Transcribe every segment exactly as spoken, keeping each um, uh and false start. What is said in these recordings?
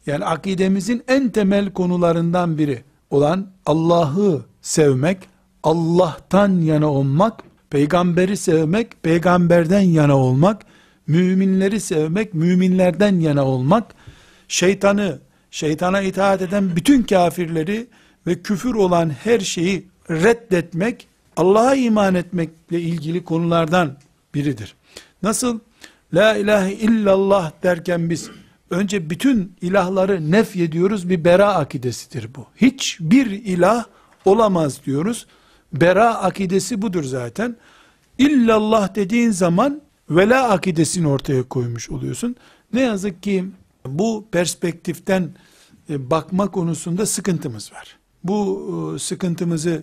Yani akidemizin en temel konularından biri olan Allah'ı sevmek, Allah'tan yana olmak, peygamberi sevmek, peygamberden yana olmak, müminleri sevmek, müminlerden yana olmak, şeytanı, şeytana itaat eden bütün kafirleri ve küfür olan her şeyi reddetmek, Allah'a iman etmekle ilgili konulardan biridir. Nasıl la ilahe illallah derken biz önce bütün ilahları nef ediyoruz, bir bera akidesidir bu. Hiçbir ilah olamaz diyoruz. Bera akidesi budur zaten. İllallah dediğin zaman vela akidesini ortaya koymuş oluyorsun. Ne yazık ki bu perspektiften bakma konusunda sıkıntımız var. Bu sıkıntımızı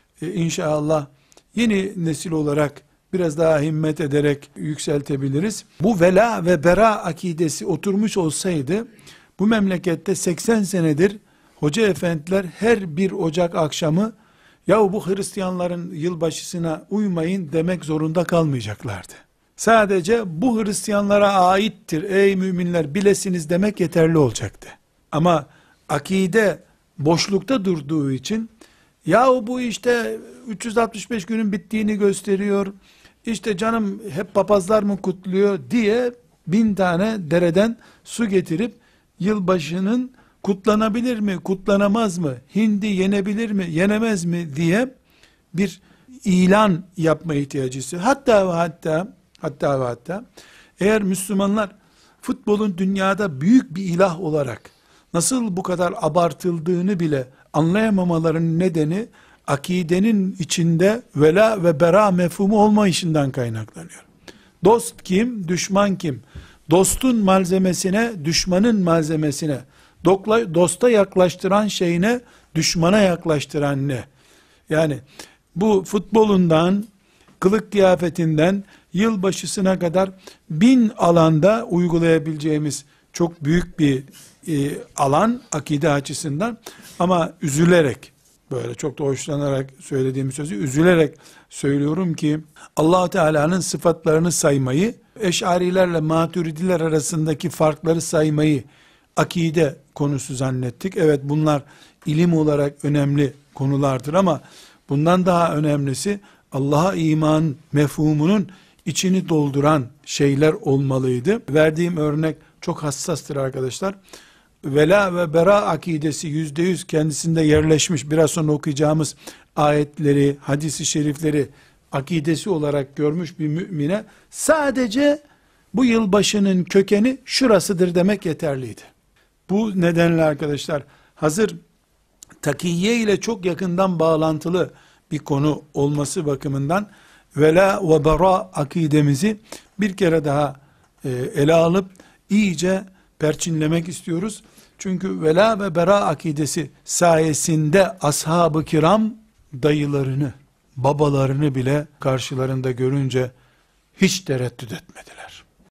inşallah yeni nesil olarak biraz daha himmet ederek yükseltebiliriz. Bu vela ve bera akidesi oturmuş olsaydı, bu memlekette seksen senedir hoca efendiler her bir Ocak akşamı yahu bu Hristiyanların yılbaşısına uymayın demek zorunda kalmayacaklardı. Sadece bu Hristiyanlara aittir ey müminler bilesiniz demek yeterli olacaktı. Ama akide boşlukta durduğu için yahu bu işte üç yüz altmış beş günün bittiğini gösteriyor, İşte canım hep papazlar mı kutluyor diye bin tane dereden su getirip yılbaşının kutlanabilir mi, kutlanamaz mı, hindi yenebilir mi, yenemez mi diye bir ilan yapma ihtiyacı. Hatta ve hatta, hatta ve hatta eğer Müslümanlar futbolun dünyada büyük bir ilah olarak nasıl bu kadar abartıldığını bile anlayamamaların nedeni, akidenin içinde vela ve bera mefhumu olmayışından kaynaklanıyor. Dost kim, düşman kim? Dostun malzemesine, düşmanın malzemesine, dosta yaklaştıran şeyine, düşmana yaklaştıran ne? Yani bu futbolundan, kılık kıyafetinden, yılbaşısına kadar bin alanda uygulayabileceğimiz çok büyük bir e, alan akide açısından, ama üzülerek, böyle çok da hoşlanarak söylediğim sözü üzülerek söylüyorum ki Allah Teala'nın sıfatlarını saymayı, Eş'arilerle Maturidiler arasındaki farkları saymayı akide konusu zannettik. Evet, bunlar ilim olarak önemli konulardır ama bundan daha önemlisi Allah'a iman mefhumunun içini dolduran şeyler olmalıydı. Verdiğim örnek çok hassastır arkadaşlar. Vela ve bera akidesi yüzde yüz kendisinde yerleşmiş, biraz sonra okuyacağımız ayetleri, hadisi şerifleri akidesi olarak görmüş bir mümine sadece bu yılbaşının kökeni şurasıdır demek yeterliydi. Bu nedenle arkadaşlar, hazır takiyye ile çok yakından bağlantılı bir konu olması bakımından vela ve bera akidemizi bir kere daha e, ele alıp iyice perçinlemek istiyoruz. Çünkü vela ve bera akidesi sayesinde ashab-ı kiram dayılarını, babalarını bile karşılarında görünce hiç tereddüt etmediler.